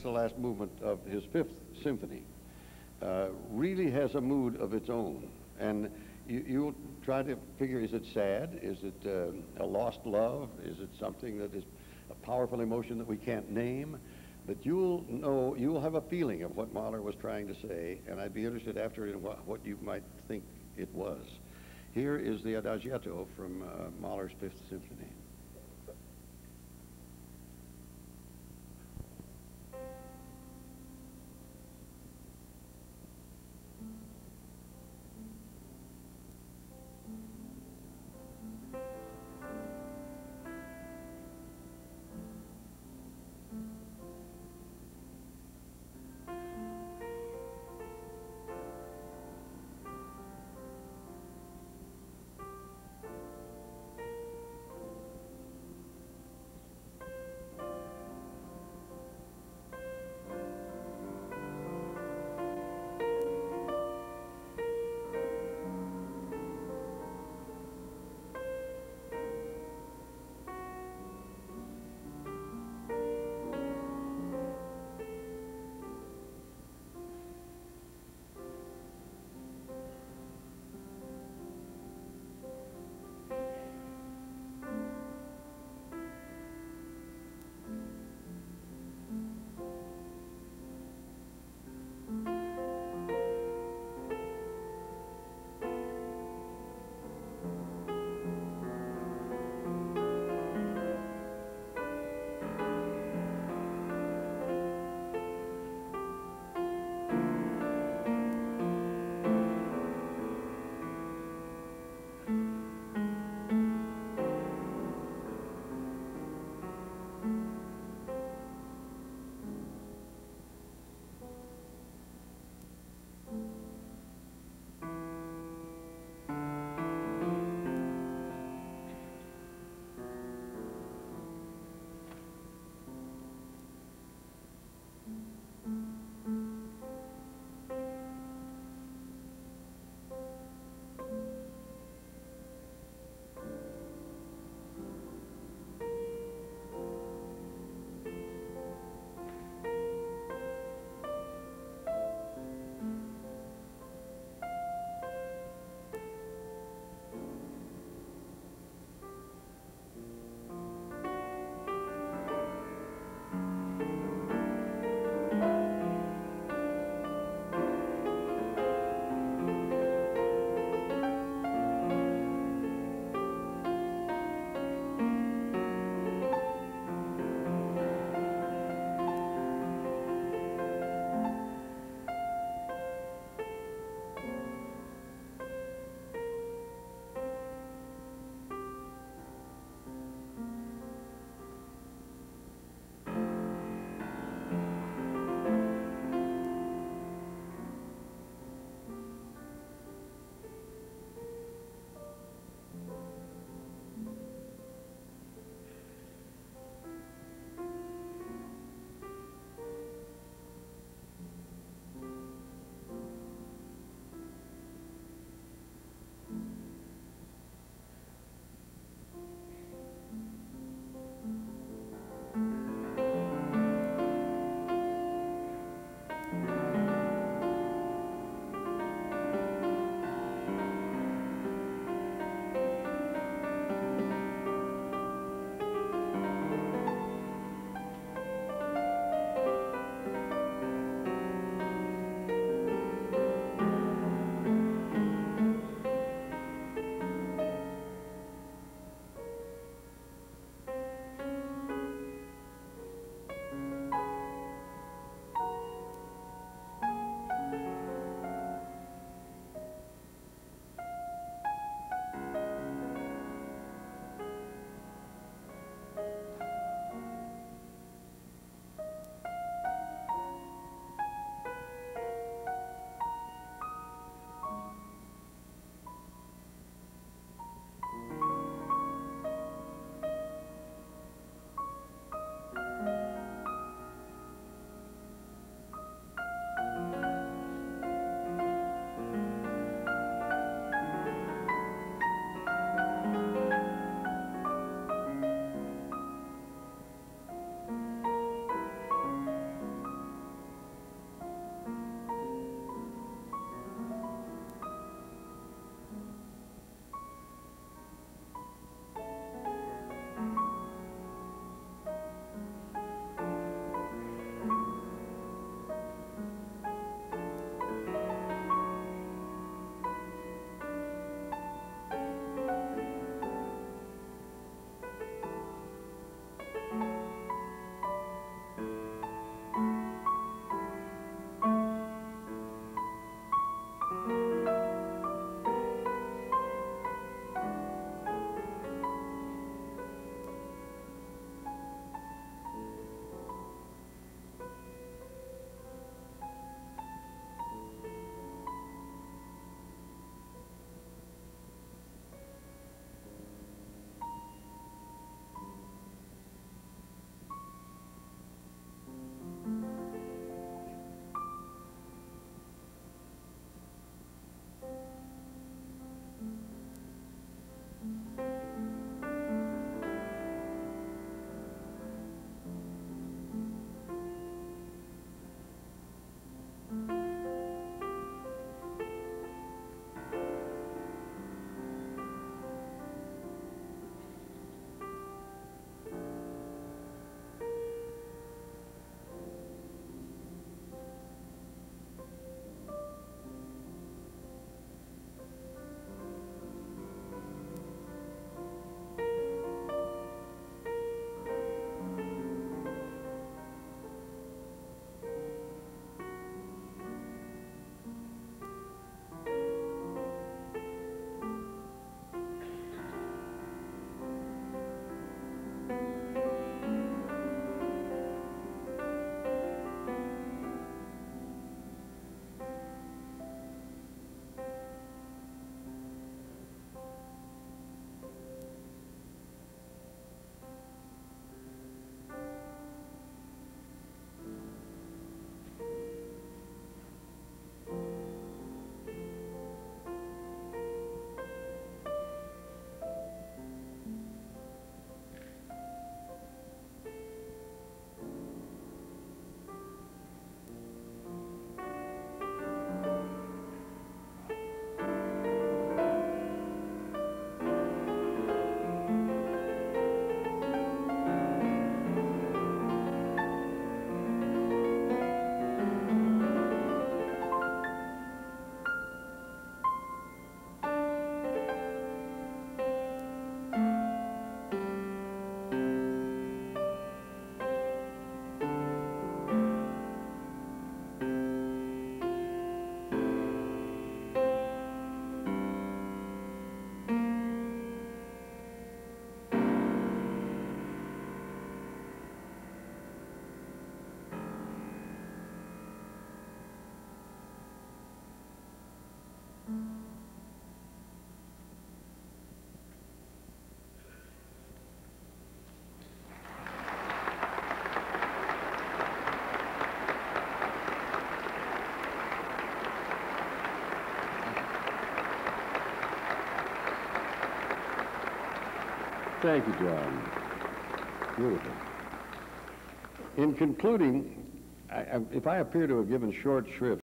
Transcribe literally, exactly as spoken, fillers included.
the last movement of his Fifth Symphony, uh, really has a mood of its own. And you, you'll try to figure, is it sad? Is it uh, a lost love? Is it something that is a powerful emotion that we can't name? But you'll know, you'll have a feeling of what Mahler was trying to say, and I'd be interested after in what, what you might think it was. Here is the Adagietto from uh, Mahler's Fifth Symphony. Thank you, John. Beautiful. In concluding, I, I, if I appear to have given short shrift